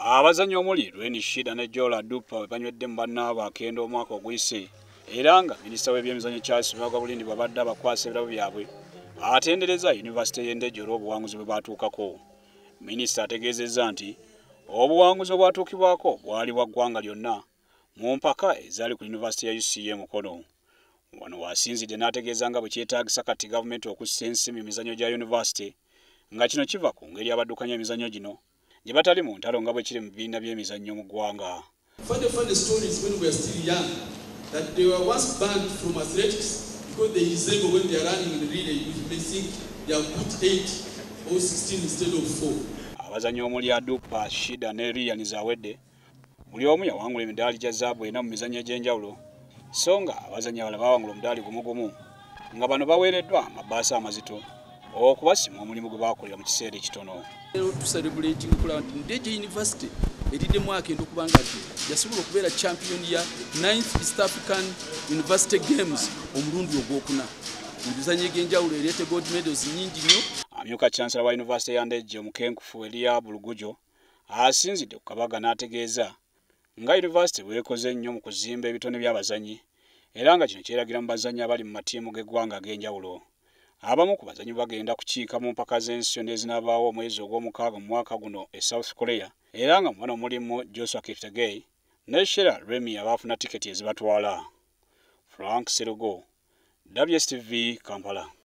Abazannyi omuli Lweni Shida ne Jola Dupa banywedde mu bannaabwe akendo omwaka oguyise era nga minisita w'ebyemizannyo Charles Bulindi babadde abakwasa ebirabo byabwe atendereza Yunivasite y'Endejje olw'obuwanguzi bwe baatuukako. Minisita ategeezezza nti obuwanguzi obwatuukibwako bwali bwa ggwanga lyonna mu mpaka ezaali ku Yunivasite ya UCA Mukono. Wano wasinzidde n'ategeeza nga bwe kyetaagisa kati gavumenti okussa ensimu emizannyo gya yunivasite nga kino kiva ku ngeri abaddukanya emizannyo gino gye batali mu ntalo nga bwe kiri mu bibiina by'emizannyo mu ggwanga. Funny stories when we are still young that they were once banned from athletics because they resemble when they are running in the relay, they think they have put 8 or 16 instead of 4. Abazannyi omuli Adupa, Shida ne Ryan Zawedde buli omu yawangula emidaali gya zaabu ena mu mizannyo egy'enjawulo so nga abazannyi abalala bawangula omudaali gumu nga bano baweereddwa amabaasa amazito okubasiima omulimu gwe baakolera mu kiseera ekitono. Celebrating Ndejje University eriddemu akendo kubanga yasobola okubeera champion ya 9th East African University Games omulundi ogwokuna. Emizannyo egy'enjawulo ereete gold medals nyingi nnyo. Amyuka Chancellor wa Yunivasite ya Ndejje omukenkufu Elia Bulugujo asinzidde ku Kabaga n'ategeeza nga yunivasite bwekoze nnyo mu kuzimba ebitone by'abazannyi era nga kino kyeragira mu bazannyi abali mu matiimu g'eggwanga ag'enjawulo. Abamu ku bazannyi bagenda kukiika mu mpaka z'ensi yonna ezinabaawo omwezi ogw'omukaaga mu mwaka guno e South Korea era nga muno mulimu Joshua Kiptegei ne Shera Remy abaafuna tiketi ezibatwala. Frank Serugo, WSTV, Kampala.